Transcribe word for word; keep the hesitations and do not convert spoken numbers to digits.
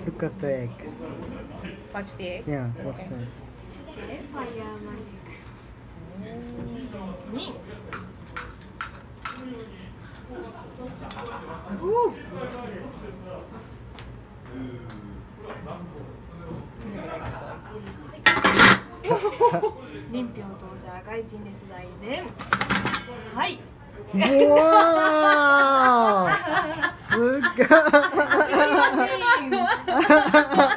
Look at the egg. Watch the egg. Yeah, what's that? Okay, fire magic. Ni. Ooh. 年表当者外陳列大全。はい。 うわーすっごい